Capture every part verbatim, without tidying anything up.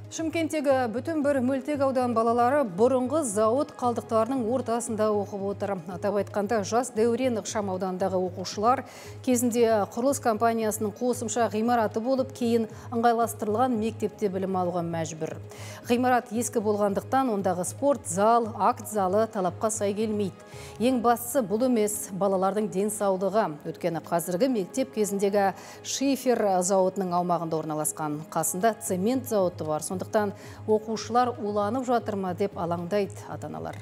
Шымкенттегі бүтін бір мөлтек аудан балалары бұрынғы зауыт қалдықтарының ортасында оқып отыр. Атап айтқанда, жас Дәурен ықшам аудандағы оқушылар кезінде құрылыс компаниясының қосымша ғимараты болып, кейін ыңғайластырылған мектепте білім алуға мәжбүр. Ғимарат ескі болғандықтан, ондағы спорт зал, акт залы талапқа сай келмейді. Ең бастысы бұл емес, балалардың денсаулығы. Өткені қазіргі мектеп кезіндегі шифер зауытының аумағында орналасқан. Қасында цемент зауыты бар. Сондықтан оқушылар уланып жатыр ма деп алаңдайды ата-аналар.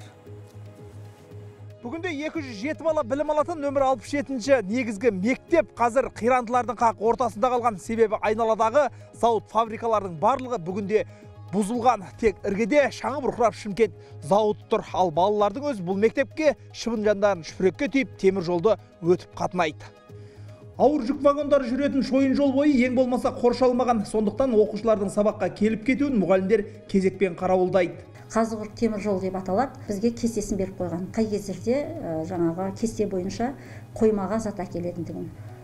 Бүгінде екі жүз жеті бала білім алатын нөмір алпыс жетінші негізгі мектеп қазір қирандылардың қақ ортасында қалған. Себебі айналадағы зауыт фабрикалардың барлығы бүгінде бұзылған. Тек іргеде шаңы бұрқырап Шымкент зауыт тұр. Ал балалардың өз бұл мектепке шыбын жандарын шүпірекке түйіп темір жолды өтіп қатынайды. Ауыр жүк вагондары жүретін шойын жол бойы ең болмаса қоршалмаған. Сондықтан оқушылардың сабаққа келіп кетуін мұғалімдер кезекпен қарауылдайды. Қазығұрт темір жол деп аталады. Бізге кестесін беріп қойған. Қай кездерде жаңағы кесте бойынша қоймаға зат әкелетіндігін.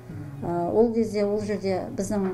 Ол кезде ол жерде біздің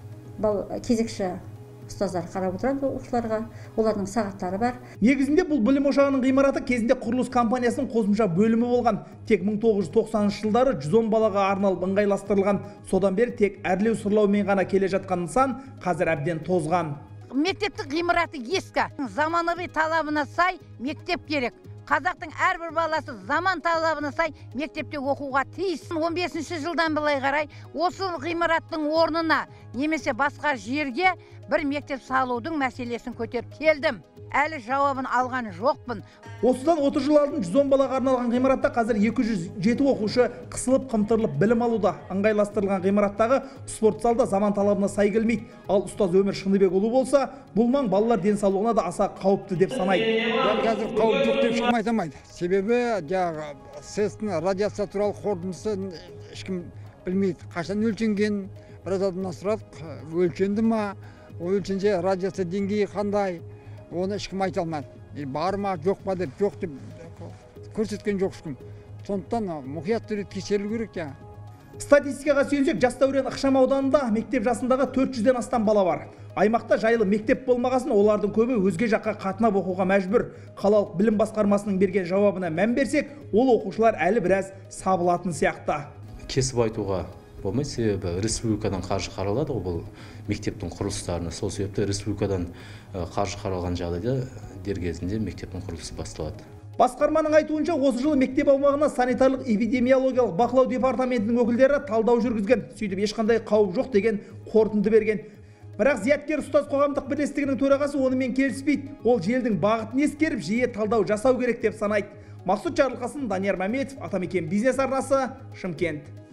кезекші ұстаздар қарап отырады оқушыларға, олардың сағаттары бар. Негізінде бұл білім ошағының ғимараты кезінде құрылыс компаниясының қосымша бөлімі болған. Тек мың тоғыз жүз тоқсаныншы жылдары жүз он балаға арналып ыңғайластырылған. Содан бері тек әрлеу сырлаумен ғана келе жатқан нысан қазір әбден тозған. Мектептің ғимараты ескі. Заманауи талабына сай мектеп керек. Қазақтың әрбір баласы заман талабына сай мектепте оқуға тиіс. он бесінші жылдан былай қарай осы ғимараттың орнына немесе басқа жерге бір мектеп салудың мәселесін көтеріп келдім. Әлі жауабын алған жоқпын. Осыдан отыз жыл алдын жүз он балаға арналған ғимаратта қазір екі жүз жеті оқушы қысылып қымтырылып білім алуда. Ыңғайластырылған ғимараттағы спорт залда заман талабына сай келмейді. Ал ұстаз Өмір Шыныбекұлы болса, бұл маң балалар денсаулығына да аса қауіпті деп санайды. Қазір қауіп жоқ деп ешкім айта алмайды. Себебі жаңағы сэс-тің радиация туралы қорытындысын ешкім білмейді. Қашан өлшенген, біраз адамнан сұрадық, өлшенді ма, өлшенсе радиация деңгейі қандай, оны ешкім айта алмайды. Бар ма, жоқ па деп, жоқ деп көрсеткен жоқ ешкім. Сондықтан мұқият түрде тексерілу керек жаңа. Статистикаға сүйенсек, жас Дәурен ықшам ауданында мектеп жасындағы төрт жүзден астам бала бар. Аймақта жайлы мектеп болмағасын, олардың көбі өзге жаққа қатынап оқуға мәжбүр. Қалалық білім басқармасының берген жауабына мән берсек, ол оқушылар әлі біраз сабылатын сияқты. Кесіп айтуға болмайды, себебі республикадан қаржы қаралады бұл мектептің құрылыстарына. Сол себепті республикадан қаржы қаралған жағдайда дер кезінде мектептің құрылысы басталады. Басқарманың айтуынша, осы жылы мектеп аумағына санитарлық эпидемиологиялық бақылау департаментінің өкілдері талдау жүргізген. Сөйтіп ешқандай қауіп жоқ деген қорытынды берген. Бірақ зияткер ұстаз қоғамдық бірлестігінің төрағасы онымен келіспейді. Ол желдің бағытын ескеріп, жиі талдау жасау керек деп санайды. Мақсұт Жарылқасын, Данияр Мәметов, Атамекен бизнес арнасы, Шымкент.